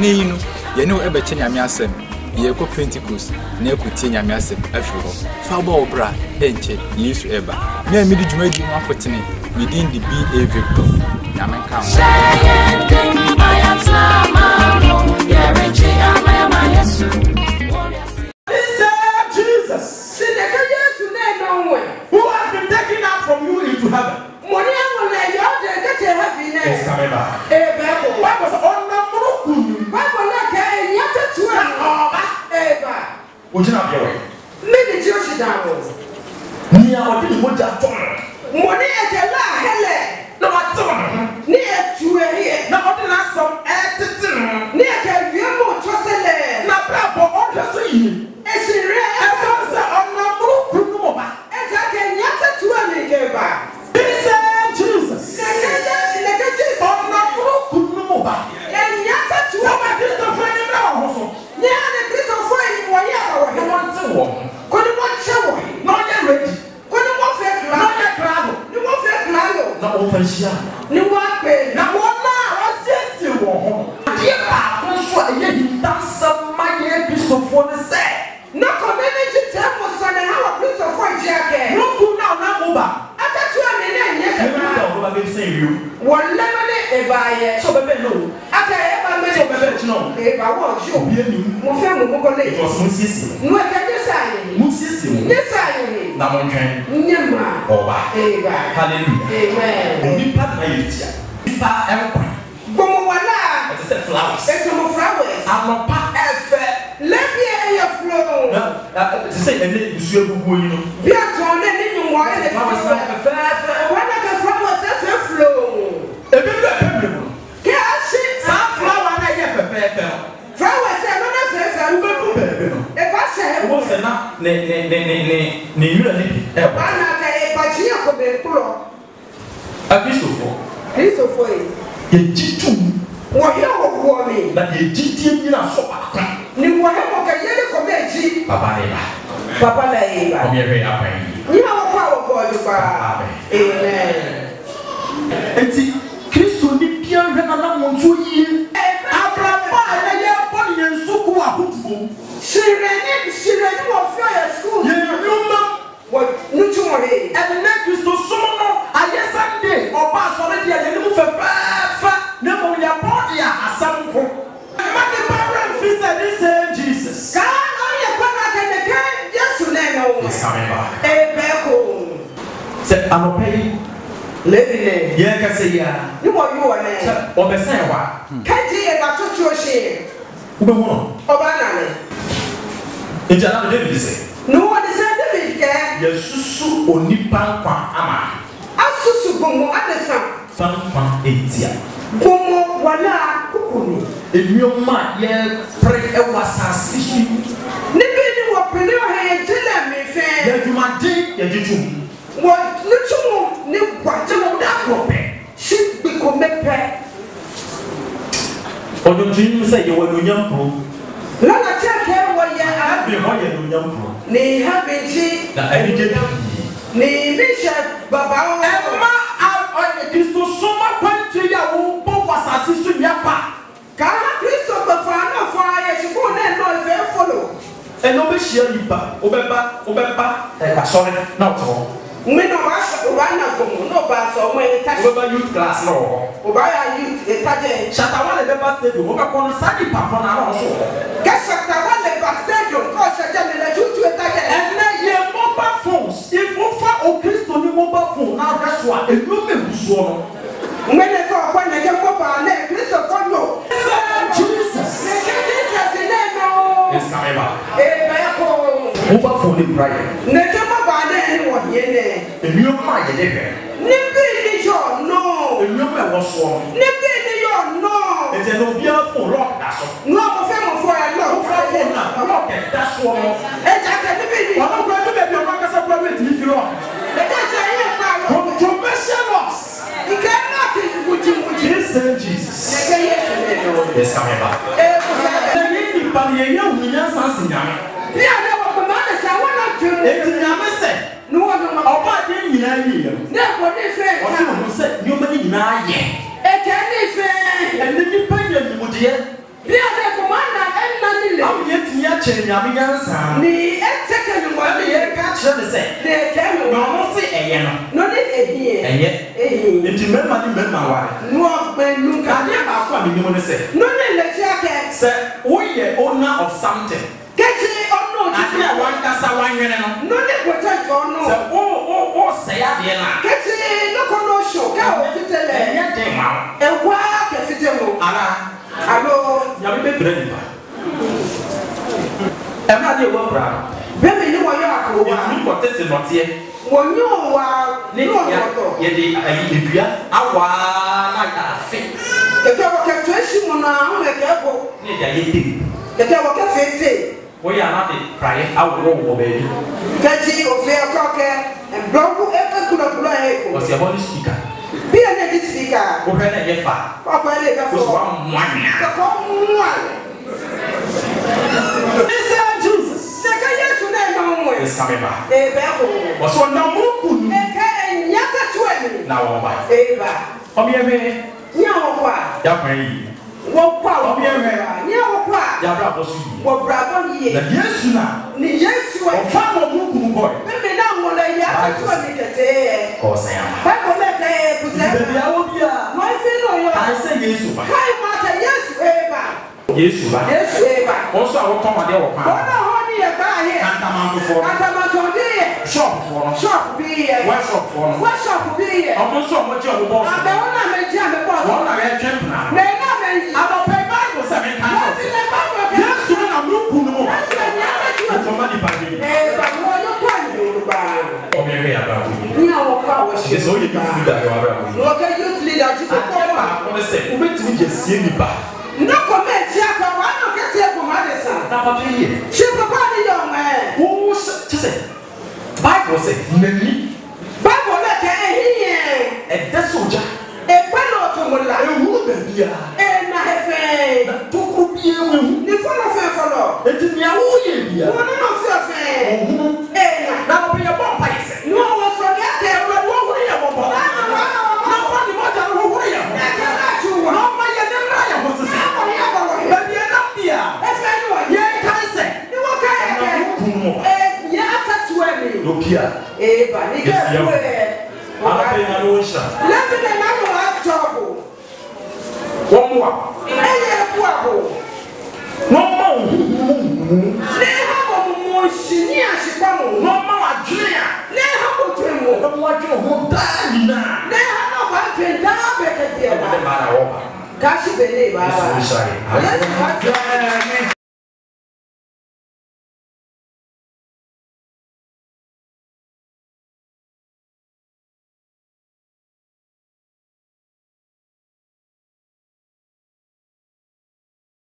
Nino, you know, ever change your asem. You go Pentecost, near Kutin Yamiasem, Afro, Fabo Bra, Enche, Yesu Eba. Near me, did you make one for Tini within the BA Victor? Yaman Count. Jesus. Who has been taken out from you into heaven? It's coming back. What was on the would you not be away? Maybe Joshi down. Near or did you want to Money at a la hele. No, I don't. Near to a here. Now, I didn't have some attitude. Near can you more trust a land. Not that, but all the three. It's in real. And I can yet to a nigga. Jesus. And yet to a Christopher. Yeah, the Christopher in one year. Couldn't want show. Not yet ready. Couldn't want fair Not yet crowd. You want fair crowd. Not open shop. You want pay. Now, what now? What's this you want? Dear Papa, that's some money Christopher said. No community temple son and how a Christopher jacket. No, now, Uba. I thought you are in you. One lemonade if I So, baby, no. after ever made So, baby, no. if I want you. Mufia It was Musisi. No, I can just say. Musisi. Yes, I Namonken. Nyama. Oba. Eva. Hallelujah. Amen. Only part of my youth. Nipa empire. Bomowala. It is flowers. It's some flowers. I'm not part of Let me hear your flow. to say, and then you see a good boy, you know. Be at home and then you want the flowers. When I can flowers, that's a flow. A bit of pebble. Can't see Some flower, I get a pebble. flowers. I'm not if I say, What's enough? You a Christopher. Christopher. A G2. What you want me? That a G2 in a soap. You want to get Papa, Papa, Eva. I'm very happy. You have a power for you. Amen. And see, Christo ni Pierre and I want to eat. Abraham, and I am body and so cool. She ran off your school. You know, what? No tomorrow. and the next Christo Sono, I yes, Sunday, or pass already, and you move a fat, never with your body as some. My parents visited this Jesus. God, all your brother can again, yes, to know. He's coming back. Back home. Say, I'm a pay. Living. Yeah, I can say, yeah. You want you are there. Or the same one. Can't you ever touch your share? Who won? Obana. It's another David say. No one is a David care. Yes, so only Pampa Ama. Asusu Bomo Anderson. Pampa Etia. Bomo Wala Kukuni. If your man, yeah, pray a was a sissy. Nipping what Penio had to let me fair. Yeah, you might take your Jitu. What little new what you know that should become a pet. Or don't you say you were no young pro? Lana take care what you have Be more than no young pro. Nay, having she The educated. Nay, Bishop Baba. Emma out on the Christo so much country, I won't pop was a sister Yapa. Can't Christopher Fana fire, she go there, no, very follow. And no be share you back. Obeba. Sorry, not all. We no wash Obana from no pass or when touch Obeba youth class no. Obaya youth, a tajay. Shatawa the member state, Oba Sadi Papa also. Guess Shatawa the stadium, cause a gentleman to a tajay. And then you mobile phones. If you find a Christo mobile phone, now that's what a woman who's one. When they go when they get Papa and Christopher no. Jesus. Jesus in there no. It's coming back. Mobile phone in prayer. Never bad anyone here. A new mind in there. Nippy your no. A new man was one. Nippy your no. It's a no beer for rock, that's all. No, family for a long Rock, that's one. It's a baby. I'm going to make your markers a problem if you rock. Controversial loss. You cannot put you with Jesus. It's coming back. Yeah, there were commanders. I want to do it. No one of my never different. You money now, yeah. It's anything. And then you pay them with the Bia de komanda enna ni le. Awo ye ti ya che nyame yansa. Ni eteke ni mo Ye ka kire ne se. de kemo. Na mo se eye no. No ni ehie. Eye. Enti mema ni mema wa. No gbenu ka. Ka dia ba ko a me ni mo ne se. No ni le chiake. Se wo ye owner of something. Kechi ono Na dia wan kasa wan wene no. no ni protect ono. Se o se ya de na. Kechi no kono show ka o fitele. Eye de ma. Ewa ke fitemo. Ala. Alo. Ya be bre ni ba. E ma de wo bra. Bemi ni wo yo akoro wa. Ni ko tete no tie. Wonyo wa Ni no no. ye de ayi edua awa na ta fe. Keke wo ke tweshi mu na ho ke bo. Ni da ye ti. Keke wo ke fete. Wo ya na de praye awo wo be bi. Kechi o fe o ke en bloku e ka kula kula e ko. O se body speaker. Bia ne di speaker. Wo he na ye fa. Papa le ka Wo so fo. wa mwanya. Ka ko mwa. Listen Jesus. Seka Yesu na no mo. Is coming back. E be ko. O so na mo kun E ka enya ka tuani. na wo ba. E ba. O bi e be Nya wo kwa. ya kwa yi. Wo kwa wo. Obi ewe. Nya wo kwa. Ya bra bo su yi. Wo bra bo ye. Na Yesu na. Ni Yesu O fa mo mo kun boy. Bebe na mo le ya ka tuani kete. O se ya. Bible le ka e ku se. Be ya wo bia. Mo fi no yo. I say Yesu ba. Kai ma ta Yesu e ba. Yesu ba. Yesu e ba. O so a wo ton wa de wo pa. Ona ho ni e ba he. Anta man do for. Atama to di ye. Shop for no. Shop bi ye. Workshop for no. Workshop bi ye. Ọmọ nsọ ọmọ jẹ ọmọ bọọsù. Abe ona me ji ame boss. Wọ́n na yẹ twẹ́ mpina. Me na me yi. Abọ̀pẹ̀ báyìí sẹ́mi ká What náà. is the Bible? Yẹ́sù ní àmú kù ní mu. Yesu e nya ka tuani. Ẹ̀tọ́ má di bàbí. Ba mo yo kwa ni Yoruba. Ọmọ ẹgbẹ́ yàrá wò yìí. Ni awon kwa wo se. Yẹ́sù ó yẹ kí fún mi dàgbà wàrà wò yìí. Wo ke youth leader ti ko Adé wa. baako ní sẹ́, o bẹ tìmí jẹ sí ẹni bá. No comment ya ka wa no ke ti e ko ma de sa. N'afa fi yẹ. Ṣé papa ni yo me? Ó ṣe sẹ́, báyìí sẹ́, nàní. Bible le ke ehiye. Ẹ̀dẹ́ sọ̀jà. E pe lo to mo la. Ewu bẹ̀bí ya. E na hefe. Na tókù bí ewu ewu. Ni follow fe follow. Ètò ní àwọn òye bí ya. Wọ́n no fi ofe. Ọ̀hún. E na. Na ọbẹ̀ yẹ bọ́ mpa yẹ sẹ́. No wo so ya ke Ẹ̀rọ ni wọ́n wúni yẹ bọ̀ bọ̀. Na wọ́n ni wọ́n jà ní wọ́n wúni yẹ bọ̀. Na ke na chu wa. Na ọmọ yẹ ní mìíràn yẹ bọ̀ sísè. Ko ya ba wo. Bẹ̀bí ẹ̀ náà bí ya. E fe ni wo. Yẹ ká sẹ̀. Ni wo ka ya Na ke. wọ́n kún mu. E ya ata tuani. Lókìá. E ba ni ke Yes, ku e. Alábẹ́ yẹn ló ń ṣà. Lebi na na no ha job. Wọ́n mú wa. E ye ku abo. Wọ́n mọ òhun mú. Ne ha bo mo shi ni ashipa mo. Wọ́n mọ àdúrà yà. Ne ha bo tu mo. Wọ́n mú àdúrà òhun dáa nìyà. Ne ha no ba pe da be ke ti e Ẹ ba. bá dẹ̀ bá ara wọ̀ bá. Kashi be ne ba. Yesu ń ṣàyẹ̀. Yesu ba.